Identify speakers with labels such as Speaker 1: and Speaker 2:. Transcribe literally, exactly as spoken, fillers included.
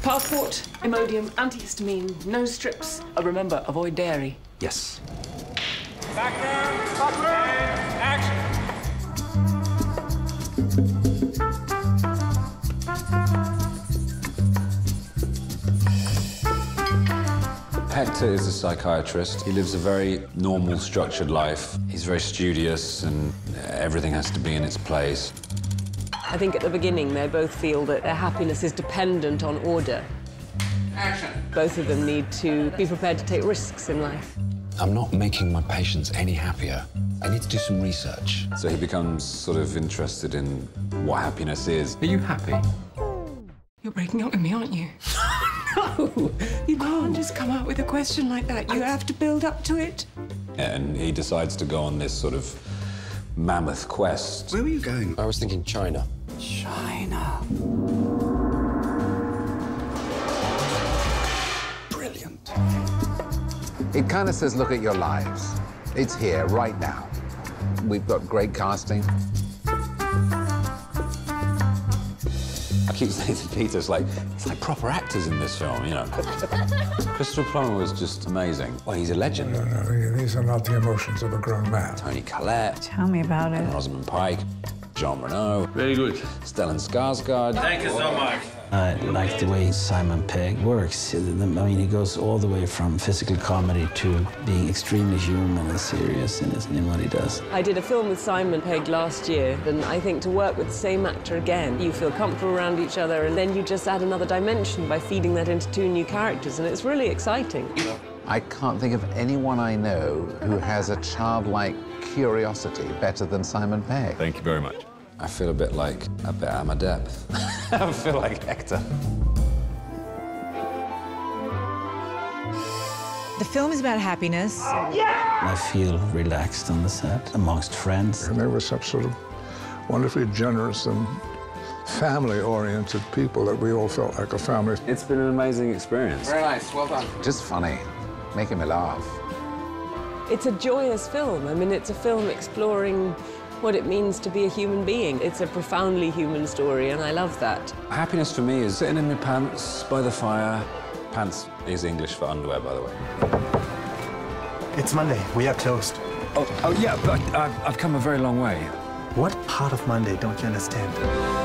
Speaker 1: Passport, Imodium, antihistamine, nose strips. Uh, remember, avoid dairy.
Speaker 2: Yes.
Speaker 3: Background, background, action.
Speaker 4: Hector is a psychiatrist. He lives a very normal, structured life. He's very studious, and everything has to be in its place.
Speaker 5: I think at the beginning they both feel that their happiness is dependent on order.
Speaker 4: Action.
Speaker 5: Both of them need to be prepared to take risks in life.
Speaker 2: I'm not making my patients any happier. I need to do some research.
Speaker 4: So he becomes sort of interested in what happiness is.
Speaker 2: Are you happy?
Speaker 1: You're breaking up with me, aren't you? No! You can't just come out with a question like that. You have to build up to it.
Speaker 4: And he decides to go on this sort of mammoth quest.
Speaker 2: Where were you going? I was thinking China.
Speaker 1: China.
Speaker 2: Brilliant.
Speaker 6: It kind of says, look at your lives. It's here, right now. We've got great casting.
Speaker 4: I keep saying to Peter, it's like, it's like proper actors in this film, you know. Christopher Plummer was just amazing. Well, he's a legend.
Speaker 7: No, no, these are not the emotions of a grown man.
Speaker 4: Toni Collette.
Speaker 8: Tell me about it.
Speaker 4: Rosamund Pike. Jean Reno.
Speaker 3: Very good.
Speaker 4: Stellan Skarsgard.
Speaker 3: Thank you so much.
Speaker 9: I like the way Simon Pegg works. I mean, he goes all the way from physical comedy to being extremely human and serious in, his, in what he does.
Speaker 5: I did a film with Simon Pegg last year, and I think to work with the same actor again, you feel comfortable around each other, and then you just add another dimension by feeding that into two new characters, and it's really exciting.
Speaker 6: I can't think of anyone I know who has a childlike curiosity better than Simon Pegg.
Speaker 2: Thank you very much.
Speaker 4: I feel a bit like, a bit out of my depth. I feel like Hector.
Speaker 8: The film is about happiness.
Speaker 9: I feel relaxed on the set, amongst friends.
Speaker 7: And they were such sort of wonderfully generous and family-oriented people that we all felt like a family.
Speaker 4: It's been an amazing experience.
Speaker 6: Very nice, well done. Just funny, making me laugh.
Speaker 5: It's a joyous film. I mean, it's a film exploring what it means to be a human being. It's a profoundly human story, and I love that.
Speaker 4: Happiness for me is sitting in my pants by the fire. Pants is English for underwear, by the way.
Speaker 10: It's Monday. We have toast.
Speaker 2: Oh, oh yeah, but I've, I've come a very long way.
Speaker 10: What part of Monday don't you understand?